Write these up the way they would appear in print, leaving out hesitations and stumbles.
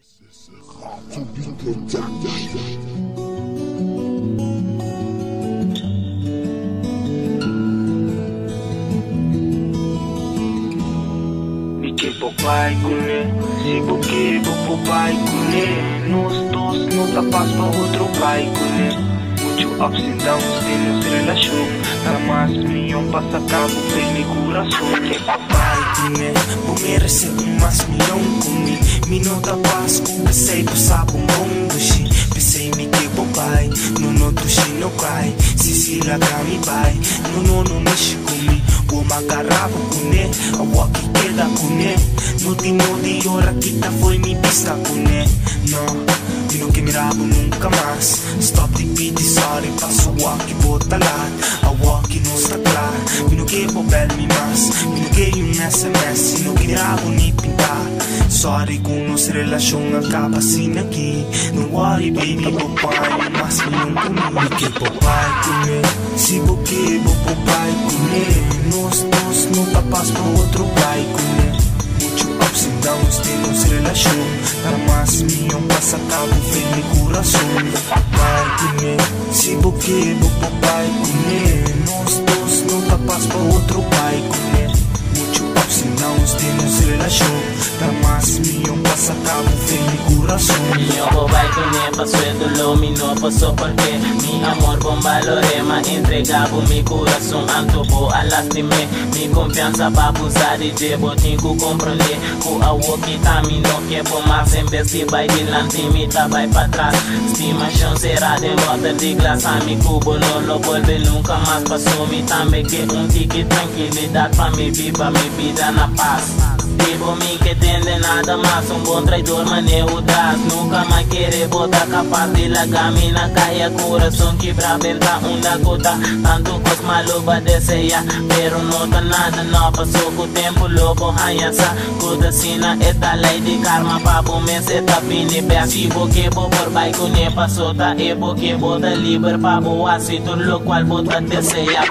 Pai comer, se porque vou pai comer, nós dois não tá paz pra outro pai comer. Muito ups and downs de nossa relação, tá mais milhão passa cabo em meu coração. Que papai comer, vou merecer mais milhão comigo. Me não tá paz com pensei por sabe um bom dushi. Pensei me que papai, no dushi não cai. Se lá me vai, não mexe comigo. Vou magarrabo comer, a walkie queda comer. No último de hora kita foi me pista comer. Não, não que me rabo nunca mais. Stop the beat, sorry, passo o walkie, bota lá. A walkie não está claro. Me não que bobel me mais. Me não que SMS, não que me rabo nem pintar. Sorry com nossa relação acaba assim aqui. Don't worry baby, papai, mas me não comigo. Que papai comer, se boque, papai comer. Nós não tá paz pra outro pai comer. Muito ups and downs de nossa relação, tá mais milhão passa cabo vem meu coração. Pai comer, se boque, papai comer. Nós não tá paz pra outro pai comer. Muito ups and downs de nossa relação, tá mais milhão passa cabo vem meu coração. Minha vai comer, passou do lume, não passou porque mi amor bombalorema entregava meu coração. Antopo a lastime, mi confiança para abusar de jebo, tinha compreender. Com a walkie tamino que por mais em vez de vai dilante, me tá vai para trás. Estimação será de moda de glass, a mi cubo não lo vuelve nunca mais. Passou me também que tique tranquilidade para me viva mi vida na paz. Tipo mim que tende nada mais, bom traidor maneiro das. Nunca mais querer botar capaz de largar me na caia. Coração quebra venta da gota. Tanto cos maluba deseja, pero não tá nada não. Passou com o tempo lobo hanhasa. Cuda sina eta lei de karma papo mes eta pini pe. Se boque por bai com ne passou tá e boque bota liber papo assim tudo lo qual bota deseja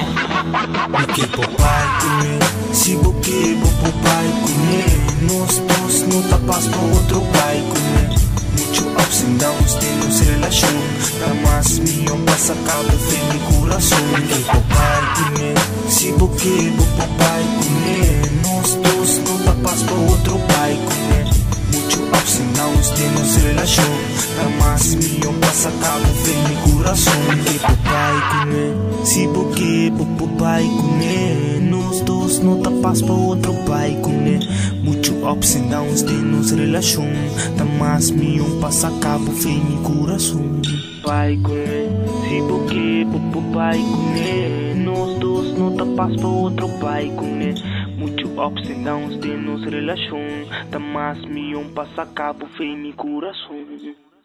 com que papai comer, se boque papai comer. Nós não tá paz pra outro pai comer. Muito ups and downs de nossa relação, tá mais milhão passa cabo vem meu coração. Que papai comer, se boque papai comer. Nós não tá paz pra outro pai comer. Muito ups and downs de nossa relação, tá mais milhão passa cabo vem meu coração. Que papai comer, se boque papai comer. Nós não tá paz pra outro pai comer. Muito ups and downs de nossa relação, tá mais milhão passa cabo vem meu coração. Pai comer, se boque papai comer. Nós não tá paz pra outro pai comer. Muito ups and downs de nossa relação, tá mais milhão passa cabo vem meu coração.